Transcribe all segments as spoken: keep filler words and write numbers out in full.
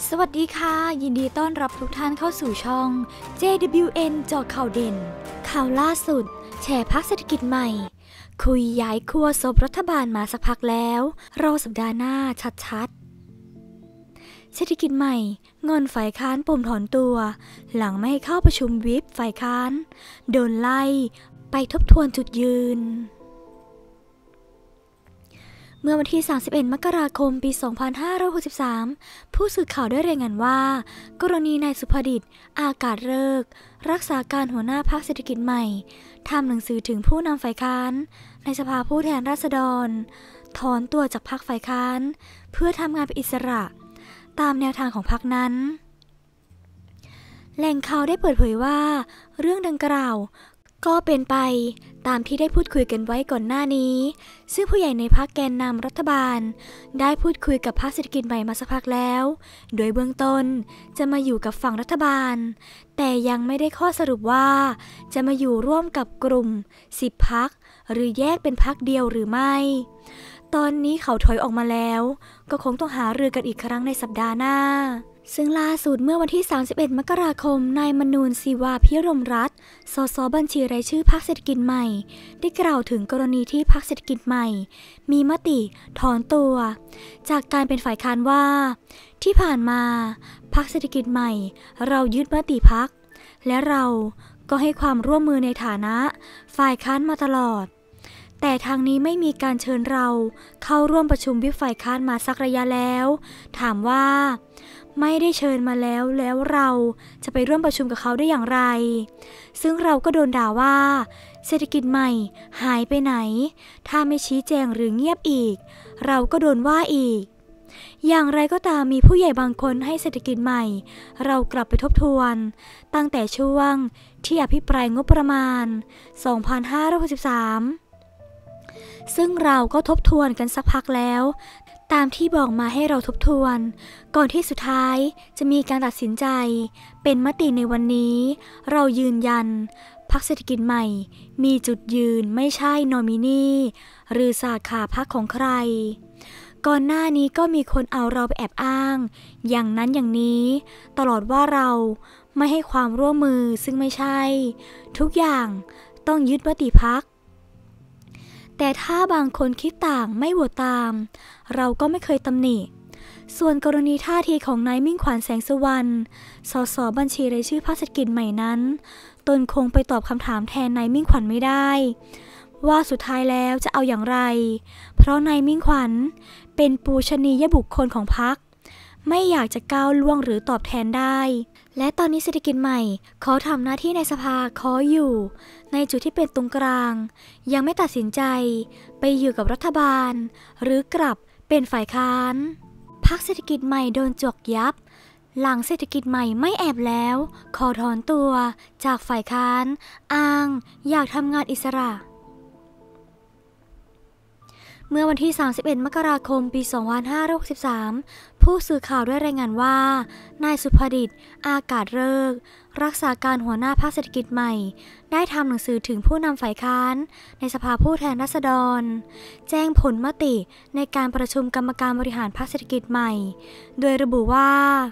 สวัสดีค่ะยินดีต้อนรับทุกท่านเข้าสู่ช่อง เจ ดับเบิลยู เอ็น เจาะข่าวเด่นข่าวล่าสุดแฉพรรคเศรษฐกิจใหม่คุยย้ายขั้วซบรัฐบาลมาสักพักแล้วรอสัปดาห์หน้าชัดๆเศรษฐกิจใหม่งอนฝ่ายค้านปุ่มถอนตัวหลังไม่ให้เข้าประชุมวิปฝ่ายค้านโดนไล่ไปทบทวนจุดยืนเมื่อวันที่สามสิบเอ็ดมกราคมปีสองพันห้าร้อยหกสิบสามผู้สื่อข่าวได้รายงานว่ากรณีนายสุภดิษฐ์อากาศฤกษ์รักษาการหัวหน้าพรรคเศรษฐกิจใหม่ทำหนังสือถึงผู้นำฝ่ายค้านในสภาผู้แทนราษฎรถอนตัวจากพรรคฝ่ายค้านเพื่อทำงานเป็นอิสระตามแนวทางของพรรคนั้นแหล่งข่าวได้เปิดเผยว่าเรื่องดังกล่าวก็เป็นไปตามที่ได้พูดคุยกันไว้ก่อนหน้านี้ซึ่งผู้ใหญ่ในพรรคแกนนำรัฐบาลได้พูดคุยกับพรรคเศรษฐกิจใหม่มาสักพักแล้วโดยเบื้องต้นจะมาอยู่กับฝั่งรัฐบาลแต่ยังไม่ได้ข้อสรุปว่าจะมาอยู่ร่วมกับกลุ่มสิบพรรคหรือแยกเป็นพรรคเดียวหรือไม่ตอนนี้เขาถอยออกมาแล้วก็คงต้องหารือกันอีกครั้งในสัปดาห์หน้าซึ่งล่าสุดเมื่อวันที่สามสิบเอ็ดมกราคมนายมนูนศิวาพิรมรัตน์สสบัญชีรายชื่อพรรคเศรษฐกิจใหม่ได้กล่าวถึงกรณีที่พรรคเศรษฐกิจใหม่มีมติถอนตัวจากการเป็นฝ่ายค้านว่าที่ผ่านมาพรรคเศรษฐกิจใหม่เรายึดมติพรรคและเราก็ให้ความร่วมมือในฐานะฝ่ายค้านมาตลอดแต่ทางนี้ไม่มีการเชิญเราเข้าร่วมประชุมวิปฝ่ายค้านมาสักระยะแล้วถามว่าไม่ได้เชิญมาแล้วแล้วเราจะไปร่วมประชุมกับเขาได้อย่างไรซึ่งเราก็โดนด่าว่าเศรษฐกิจใหม่หายไปไหนถ้าไม่ชี้แจงหรือเงียบอีกเราก็โดนว่าอีกอย่างไรก็ตามมีผู้ใหญ่บางคนให้เศรษฐกิจใหม่เรากลับไปทบทวนตั้งแต่ช่วงที่อภิปรายงบประมาณสองพันห้าร้อยหกสิบสามซึ่งเราก็ทบทวนกันสักพักแล้วตามที่บอกมาให้เราทบทวนก่อนที่สุดท้ายจะมีการตัดสินใจเป็นมติในวันนี้เรายืนยันพรรคเศรษฐกิจใหม่มีจุดยืนไม่ใช่นอมินีหรือสาขาพรรคของใครก่อนหน้านี้ก็มีคนเอาเราไปแอบอ้างอย่างนั้นอย่างนี้ตลอดว่าเราไม่ให้ความร่วมมือซึ่งไม่ใช่ทุกอย่างต้องยึดมติพรรคแต่ถ้าบางคนคิดต่างไม่โหวตตามเราก็ไม่เคยตำหนิส่วนกรณีท่าทีของนายมิ่งขวัญแสงสุวรรณสสบัญชีรายชื่อพรรคเศรษฐกิจใหม่นั้นตนคงไปตอบคำถามแทนนายมิ่งขวัญไม่ได้ว่าสุดท้ายแล้วจะเอาอย่างไรเพราะนายมิ่งขวัญเป็นปูชนียบุคคลของพรรคไม่อยากจะก้าวล่วงหรือตอบแทนได้และตอนนี้เศรษฐกิจใหม่ขอทำหน้าที่ในสภาขออยู่ในจุดที่เป็นตรงกลางยังไม่ตัดสินใจไปอยู่กับรัฐบาลหรือกลับเป็นฝ่ายค้านพรรคเศรษฐกิจใหม่โดนจกยับหลังเศรษฐกิจใหม่ไม่แอบแล้วขอถอนตัวจากฝ่ายค้านอ้างอยากทำงานอิสระเมื่อวันที่สามสิบเอ็ดมกราคมปีสองพันห้าร้อยหกสิบสามผู้สื่อข่าวได้รายงานว่านายสุภดิษฐ์อากาศฤกษ์รักษาการหัวหน้าพรรคเศรษฐกิจใหม่ได้ทำหนังสือถึงผู้นำฝ่ายค้านในสภาผู้แทนราษฎรแจ้งผลมติในการประชุมกรรมการบริหารพรรคเศรษฐกิจใหม่โดยระบุว่า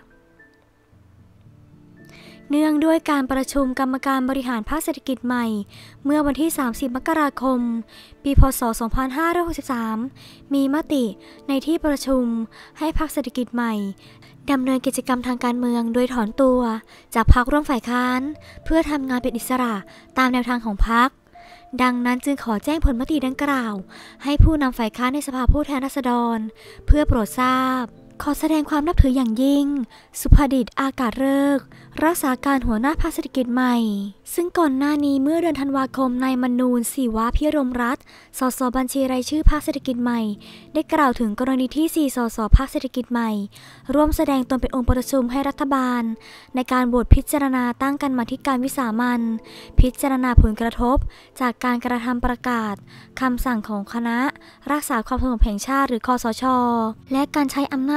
เนื่องด้วยการประชุมกรรมการบริหารพรรคเศรษฐกิจใหม่เมื่อวันที่สามสิบมกราคมปีพ.ศ. สองพันห้าร้อยหกสิบสามมีมติในที่ประชุมให้พรรคเศรษฐกิจใหม่ดำเนินกิจกรรมทางการเมืองโดยถอนตัวจากพรรคร่วมฝ่ายค้านเพื่อทำงานเป็นอิสระตามแนวทางของพรรคดังนั้นจึงขอแจ้งผลมติดังกล่าวให้ผู้นำฝ่ายค้านในสภาผู้แทนราษฎรเพื่อโปรดทราบขอแสดงความนับถืออย่างยิ่งสุภดิษฐ์อากาศฤกษ์รักษาการหัวหน้าพรรคเศรษฐกิจใหม่ซึ่งก่อนหน้านี้เมื่อเดือนธันวาคมนายมนูนศิวาพิรมรัตน์สสบัญชีรายชื่อพรรคเศรษฐกิจใหม่ได้กล่าวถึงกรณีที่สี่สสพรรคเศรษฐกิจใหม่ร่วมแสดงตนเป็นองค์ประชุมให้รัฐบาลในการโหวตพิจารณาตั้งกรรมาธิการวิสามัญพิจารณาผลกระทบจากการกระทำประกาศคำสั่งของคณะรักษาความสงบแห่งชาติหรือคสช.และการใช้อำนาจ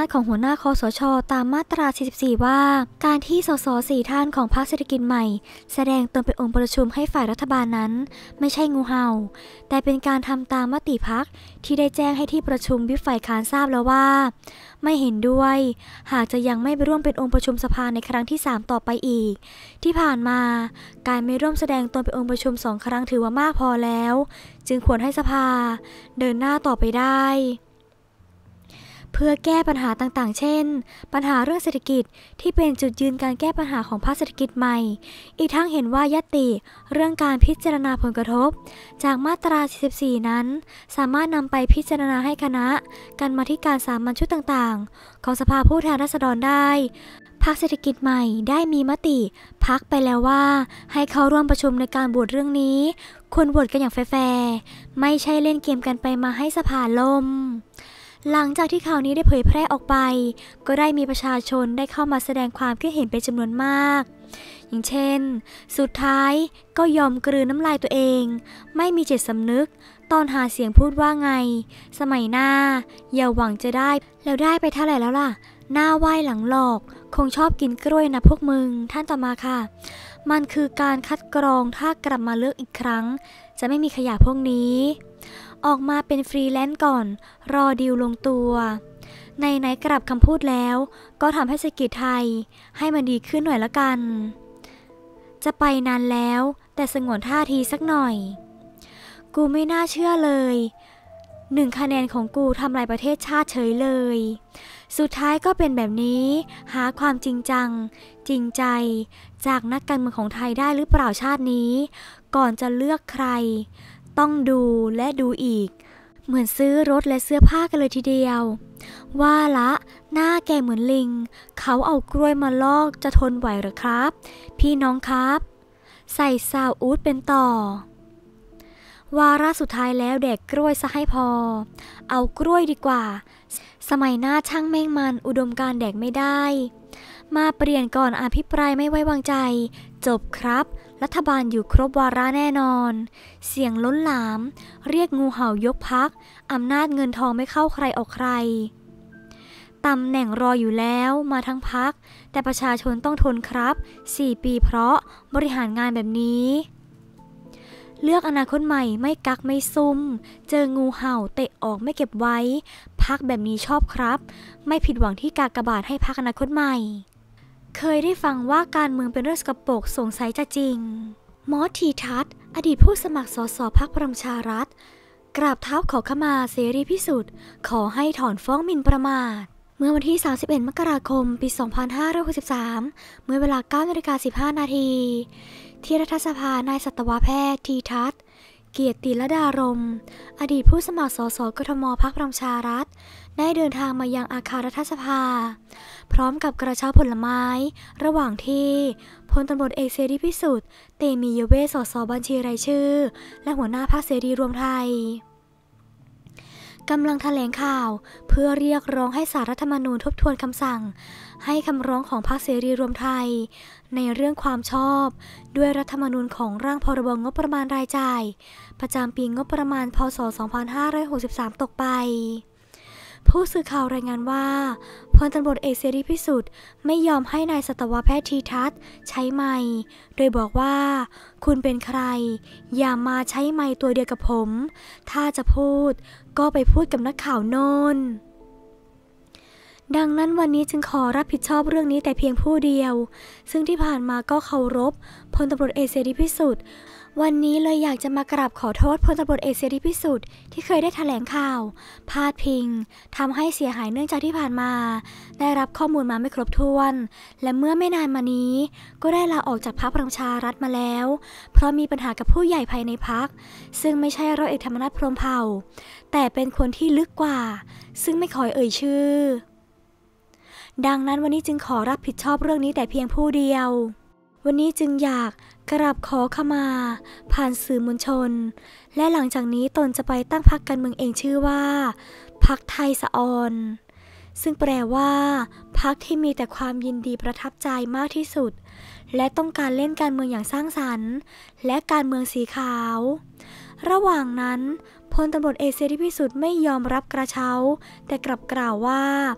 ของหัวหน้าคสช.ตามมาตรา สี่สิบสี่ ว่า การที่สสสี่ท่านของพรรคเศรษฐกิจใหม่แสดงตนเป็นองค์ประชุมให้ฝ่ายรัฐบาลนั้นไม่ใช่งูเห่าแต่เป็นการทำตามมติพรรคที่ได้แจ้งให้ที่ประชุมวิปฝ่ายค้านทราบแล้วว่าไม่เห็นด้วยหากจะยังไม่ไปร่วมเป็นองค์ประชุมสภาในครั้งที่สามต่อไปอีกที่ผ่านมาการไม่ร่วมแสดงตนเป็นองค์ประชุมสองครั้งถือว่ามากพอแล้วจึงควรให้สภาเดินหน้าต่อไปได้เพื่อแก้ปัญหาต่างๆเช่นปัญหาเรื่องเศรษฐกิจที่เป็นจุดยืนการแก้ปัญหาของพรรคเศรษฐกิจใหม่อีกทั้งเห็นว่ายติเรื่องการพิจารณาผลกระทบจากมาตรา สี่สิบสี่ นั้นสามารถนำไปพิจารณาให้คณะกรรมาธิการสามัญชุดต่างๆของสภาผู้แทนราษฎรได้พรรคเศรษฐกิจใหม่ได้มีมติพรรคไปแล้วว่าให้เข้าร่วมประชุมในการโหวตเรื่องนี้ควรโหวตกันอย่างแฟร์ๆไม่ใช่เล่นเกมกันไปมาให้สภาล่มหลังจากที่ข่าวนี้ได้เผยแพร่ออกไปก็ได้มีประชาชนได้เข้ามาแสดงความคิดเห็นเป็นจำนวนมากอย่างเช่นสุดท้ายก็ยอมกลืนน้ำลายตัวเองไม่มีจิตสำนึกตอนหาเสียงพูดว่าไงสมัยหน้าอย่าหวังจะได้แล้วได้ไปเท่าไหร่แล้วล่ะหน้าไหว้หลังหลอกคงชอบกินกล้วยนะพวกมึงท่านต่อมาค่ะมันคือการคัดกรองถ้ากลับมาเลือกอีกครั้งจะไม่มีขยะพวกนี้ออกมาเป็นฟรีแลนซ์ก่อนรอดีลลงตัวในไหนกลับคำพูดแล้วก็ทำให้เศรษฐกิจไทยให้มันดีขึ้นหน่อยละกันจะไปนานแล้วแต่สงวนท่าทีสักหน่อยกูไม่น่าเชื่อเลยหนึ่งคะแนนของกูทำลายประเทศชาติเฉยเลยสุดท้ายก็เป็นแบบนี้หาความจริงจังจริงใจจากนักการเมืองของไทยได้หรือเปล่าชาตินี้ก่อนจะเลือกใครต้องดูและดูอีกเหมือนซื้อรถและเสื้อผ้ากันเลยทีเดียวว่าละหน้าแกเหมือนลิงเขาเอากล้วยมาลอกจะทนไหวหรือครับพี่น้องครับใส่ซาวอูดเป็นต่อวาระสุดท้ายแล้วแดกกล้วยซะให้พอเอากล้วยดีกว่าสมัยหน้าช่างแม่งมันอุดมการแดกไม่ได้มาเปลี่ยนก่อนอภิปรายไม่ไว้วางใจจบครับรัฐบาลอยู่ครบวาระแน่นอนเสียงล้นหลามเรียกงูเห่ายกพรรคอำนาจเงินทองไม่เข้าใครออกใครตำแหน่งรออยู่แล้วมาทั้งพรรคแต่ประชาชนต้องทนครับสี่ปีเพราะบริหารงานแบบนี้เลือกอนาคตใหม่ไม่กักไม่ซุ่มเจองูเห่าเตะออกไม่เก็บไว้พรรคแบบนี้ชอบครับไม่ผิดหวังที่กากบาทให้พรรคอนาคตใหม่เคยได้ฟังว่าการเมืองเป็นเรื่องสกปรกสงสัยจะจริงมอสทีทัศน์อดีตผู้สมัครสสพรรคพลังประชารัฐกราบเท้าขอขมาเสรีพิสุทธิ์ขอให้ถอนฟ้องหมิ่นประมาทเมื่อวันที่สามสิบเอ็ดมกราคมปีสองพันห้าร้อยหกสิบสามเมื่อเวลา เก้านาฬิกาสิบห้านาทีที่รัฐสภานายสัตวแพทย์ทีทัศน์เกียรติลดารมณ์อดีตผู้สมัครสสกทมพรรคพลังประชารัฐได้เดินทางมายังอาคารรัฐสภาพร้อมกับกระเช้าผลไม้ระหว่างที่พลตำรวจเอกเสรีพิสุทธิ์เตมียเวทสสบัญชีรายชื่อและหัวหน้าพรรคเสรีรวมไทยกำลังแถลงข่าวเพื่อเรียกร้องให้ศาลรัฐธรรมนูญทบทวนคำสั่งให้คำร้องของพรรคเสรีรวมไทยในเรื่องความชอบด้วยรัฐธรรมนูญของร่างพรบงบประมาณรายจ่ายประจำปีงบประมาณพ.ศ. สองพันห้าร้อยหกสิบสามตกไปผู้สื่อข่าวรายงานว่าพลตำรวจเอกเสรีพิสุทธิ์ไม่ยอมให้นายสัตวแพทย์ทีทัศน์ใช้ไมค์โดยบอกว่าคุณเป็นใครอย่ามาใช้ไมค์ตัวเดียวกับผมถ้าจะพูดก็ไปพูดกับนักข่าวโน่นดังนั้นวันนี้จึงขอรับผิดชอบเรื่องนี้แต่เพียงผู้เดียวซึ่งที่ผ่านมาก็เคารพพลตำรวจเอกเสรีพิสุทธิ์วันนี้เลยอยากจะมากราบขอโทษพลตำรวจเอกเสรีพิสุทธิ์ที่เคยได้แถลงข่าวพาดพิงทำให้เสียหายเนื่องจากที่ผ่านมาได้รับข้อมูลมาไม่ครบถ้วนและเมื่อไม่นานมานี้ก็ได้ลาออกจากพรรคพลังประชารัฐมาแล้วเพราะมีปัญหากับผู้ใหญ่ภายในพรรคซึ่งไม่ใช่ร้อยเอกธรรมนัสพรหมเผ่าแต่เป็นคนที่ลึกกว่าซึ่งไม่ขอเอ่ยชื่อดังนั้นวันนี้จึงขอรับผิดชอบเรื่องนี้แต่เพียงผู้เดียววันนี้จึงอยากกราบขอขมาผ่านสื่อมวลชนและหลังจากนี้ตนจะไปตั้งพรรคการเมืองเองชื่อว่าพรรคไทยสะออนซึ่งแปลว่าพรรคที่มีแต่ความยินดีประทับใจมากที่สุดและต้องการเล่นการเมืองอย่างสร้างสรรค์และการเมืองสีขาวระหว่างนั้นพลตำรวจเอกเสรีพิสุทธิ์ไม่ยอมรับกระเช้าแต่กลับกล่าวว่า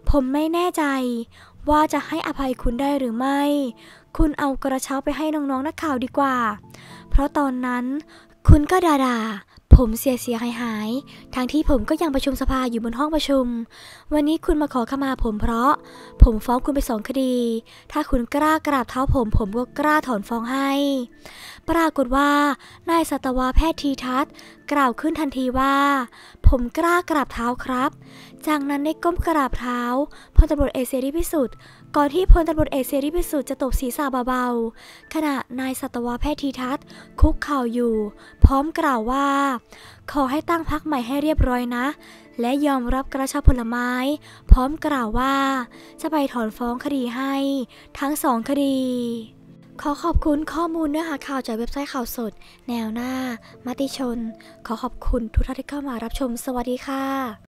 ผมไม่แน่ใจว่าจะให้อภัยคุณได้หรือไม่คุณเอากระเช้าไปให้น้องๆนักข่าวดีกว่าเพราะตอนนั้นคุณก็ด่าๆผมเสียเสียหายหายทั้งที่ผมก็ยังประชุมสภาอยู่บนห้องประชุมวันนี้คุณมาขอขมาผมเพราะผมฟ้องคุณไปสองคดีถ้าคุณกล้ากราบเท้าผมผมก็กล้าถอนฟ้องให้ปรากฏว่านายสัตวแพทย์ทีทัศน์กล่าวขึ้นทันทีว่าผมกล้ากราบเท้าครับจากนั้นได้ก้มกราบเท้าพลตำรวจเอกเสรีพิสุทธิ์ก่อนที่พลตำรวจเอกเสรีพิสุทธิ์จะตบศีรษะเบาๆขณะนายสัตวแพทย์ทีทัศน์คุกเข่าอยู่พร้อมกล่าวว่าขอให้ตั้งพรรคใหม่ให้เรียบร้อยนะและยอมรับกระเช้าผลไม้พร้อมกล่าวว่าจะไปถอนฟ้องคดีให้ทั้งสองคดีขอขอบคุณข้อมูลเนื้อหาข่าวจากเว็บไซต์ข่าวสดแนวหน้ามติชนขอขอบคุณทุกท่านที่เข้ามารับชมสวัสดีค่ะ